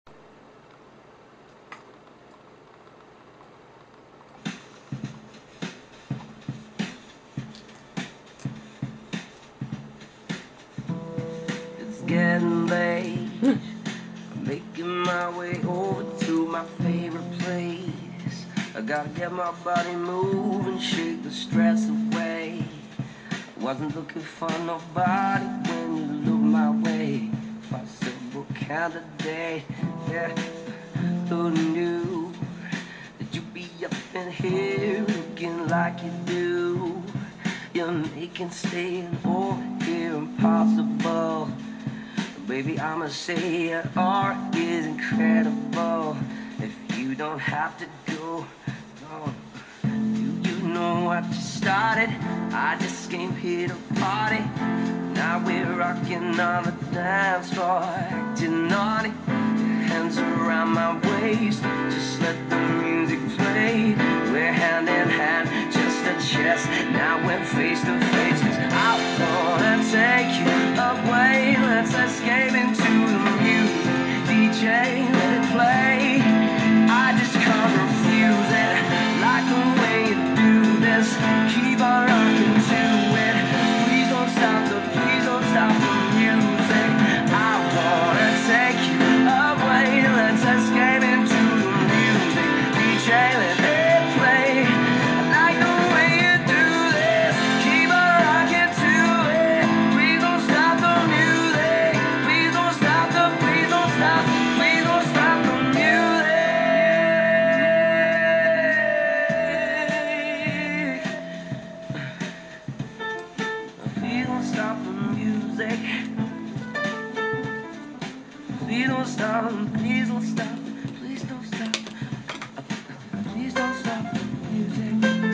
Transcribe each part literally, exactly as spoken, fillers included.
It's getting late. I'm making my way over to my favorite place. I gotta get my body moving, shake the stress away. I wasn't looking for nobody when you looked my way. Possible candidate, yeah. Who knew that you'd be up in here looking like you do? You're making staying over here impossible. Baby, I'ma say your art is incredible. If you don't have to go, no. Do you know what you started? I just came here to party. Now we're rocking on the dance floor, acting naughty. Your hands around my waist, just let the music play. We're hand in hand, just a chest. Now we're face to face, 'cause I wanna take you away. Let's escape into the music. D J, let it play. I just can't refuse it. Like the way you do this. Keep on rocking to it. Please don't stop the, please don't stop the music. I wanna take you away. Let's escape into the music. D J, let it play. I like the way you do this. Keep on rocking to it. Please don't stop the music. Please don't stop the, please don't stop, please don't stop the music. Please don't stop the music. Please don't stop, please don't stop, please don't stop. Please don't stop the music.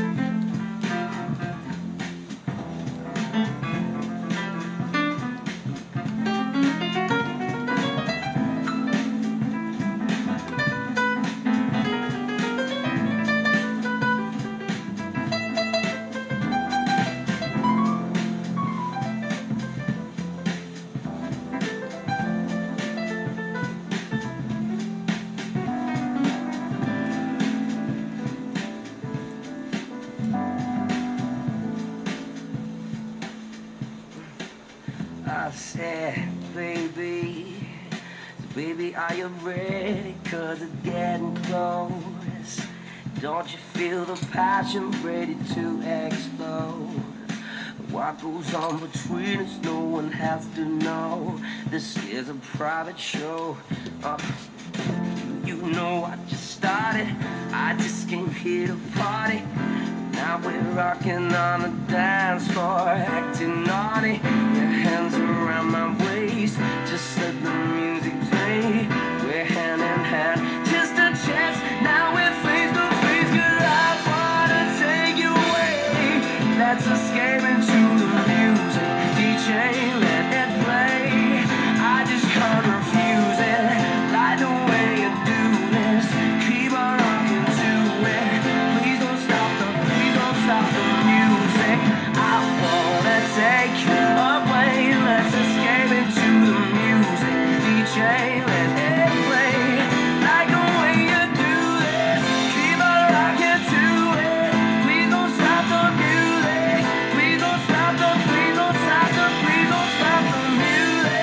I said, baby, baby, are you ready? 'Cause it's getting close. Don't you feel the passion ready to explode? What goes on between us, no one has to know. This is a private show. Uh, you know I just started. I just came here to party. Now we're rocking on the dance floor, acting naughty. Your hands around my waist, just let the music play. We're hand in hand, just a chance. Now we're face to face, 'cause I wanna take you away. Let's escape into the music. D J, let it play. I just can't refuse it. Like the way you do this. Keep on rocking to it. Please don't stop the, please don't stop the music. I wanna take you away. Let's escape into the music. D J, let it play. Like the way you do this. Keep on rocking to it. Please don't stop the music. Please don't stop the, please don't stop the, please don't stop the music.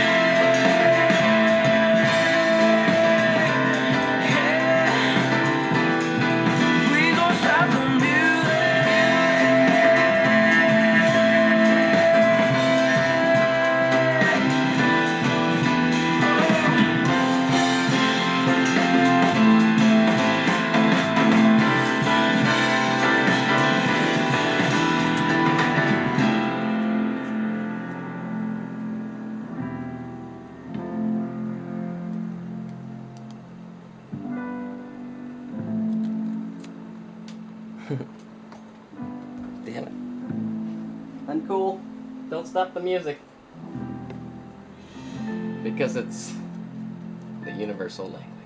Yeah. Please don't stop the music. Damn it. Uncool. Don't stop the music. Because it's the universal language.